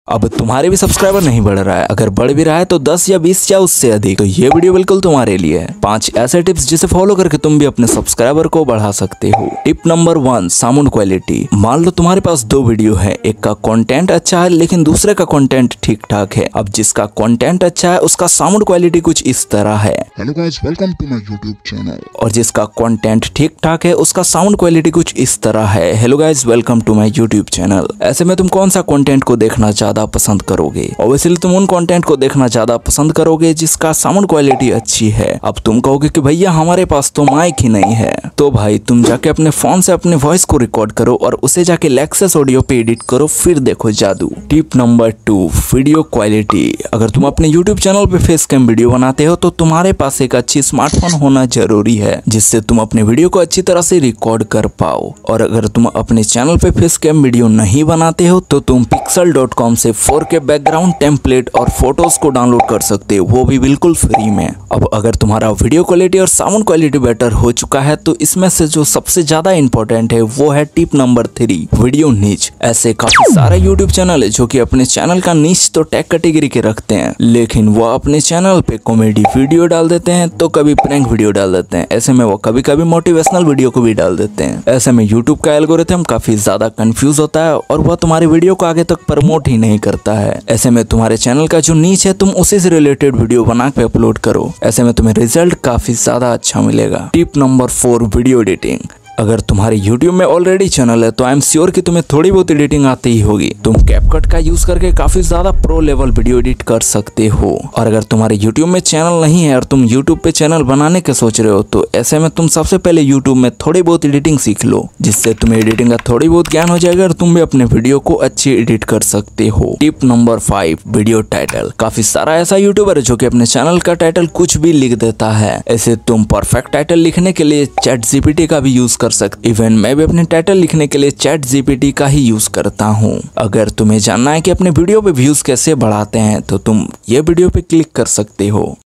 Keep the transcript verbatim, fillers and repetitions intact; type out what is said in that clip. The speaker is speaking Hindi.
अब तुम्हारे भी सब्सक्राइबर नहीं बढ़ रहा है, अगर बढ़ भी रहा है तो दस या बीस या उससे अधिक, तो ये वीडियो बिल्कुल तुम्हारे लिए है। पांच ऐसे टिप्स जिसे फॉलो करके तुम भी अपने सब्सक्राइबर को बढ़ा सकते हो। Tip number one, sound quality. मान लो तुम्हारे पास दो वीडियो है, एक का कंटेंट अच्छा है लेकिन दूसरे का कंटेंट ठीक ठाक है। अब जिसका कंटेंट अच्छा है उसका साउंड क्वालिटी कुछ इस तरह है। Hello guys, welcome to my YouTube channel. और जिसका कंटेंट ठीक ठाक है उसका साउंड क्वालिटी कुछ इस तरह है। Hello guys, welcome to my YouTube channel. ऐसे में तुम कौन सा कंटेंट को देखना ज्यादा पसंद करोगे? ऑब्वियसली तुम उन कंटेंट को देखना ज्यादा पसंद करोगे जिसका साउंड क्वालिटी अच्छी है। अब तुम कहोगे कि भैया हमारे पास तो माइक ही नहीं है, तो भाई तुम जाके अपने फोन से अपने वॉइस को रिकॉर्ड करो और उसे जाके लेक्सस ऑडियो पे एडिट करो, फिर देखो जादू। Tip number two, video quality. अगर तुम अपने यूट्यूब चैनल पे फेस कैम वीडियो बनाते हो तो तुम्हारे पास एक अच्छी स्मार्टफोन होना जरूरी है जिससे तुम अपने वीडियो को अच्छी तरह से रिकॉर्ड कर पाओ। और अगर तुम अपने चैनल पे फेस कैम वीडियो नहीं बनाते हो तो तुम पिक्सल डॉट कॉम से फोर के बैकग्राउंड टेम्पलेट और फोटोज को डाउनलोड कर सकते हो, वो भी बिल्कुल फ्री में। अब अगर तुम्हारा वीडियो क्वालिटी और साउंड क्वालिटी बेटर हो चुका है तो इसमें से जो सबसे ज्यादा इंपॉर्टेंट है वो है टिप नंबर थ्री, वीडियो नीच। ऐसे काफी सारे यूट्यूब चैनल है जो कि अपने चैनल का नीच तो टैग कैटेगरी के रखते हैं, लेकिन वो अपने चैनल पे कॉमेडी वीडियो डाल देते हैं तो कभी प्रैंक वीडियो डाल देते हैं। ऐसे में वो कभी कभी मोटिवेशनल वीडियो को भी डाल देते हैं। ऐसे में यूट्यूब का एल्गोरिथम काफी ज्यादा कंफ्यूज होता है और वह तुम्हारे वीडियो को आगे तक प्रमोट ही नहीं करता है। ऐसे में तुम्हारे चैनल का जो नीच है तुम उसी से रिलेटेड वीडियो बना के अपलोड करो, ऐसे में तुम्हें रिजल्ट काफी ज्यादा अच्छा मिलेगा। Tip number four, video editing. अगर तुम्हारे YouTube में ऑलरेडी चैनल है तो आई एम श्योर कि तुम्हें थोड़ी बहुत एडिटिंग आती ही होगी। तुम कैपकट का यूज करके काफी ज्यादा प्रो लेवल वीडियो एडिट कर सकते हो। और अगर तुम्हारे YouTube में चैनल नहीं है और तुम YouTube पे चैनल बनाने के सोच रहे हो तो ऐसे में तुम सबसे पहले YouTube में थोड़ी बहुत एडिटिंग सीख लो, जिससे तुम्हें एडिटिंग का थोड़ी बहुत ज्ञान हो जाएगा और तुम भी अपने वीडियो को अच्छी एडिट कर सकते हो। Tip number five, video title. काफी सारा ऐसा यूट्यूबर है जो कि अपने चैनल का टाइटल कुछ भी लिख देता है। ऐसे तुम परफेक्ट टाइटल लिखने के लिए चैट जीपीटी का भी यूज कर सकते। इवन मैं भी अपने टाइटल लिखने के लिए चैट जीपीटी का ही यूज करता हूँ। अगर तुम्हें जानना है कि अपने वीडियो पे व्यूज कैसे बढ़ाते हैं तो तुम ये वीडियो पे क्लिक कर सकते हो।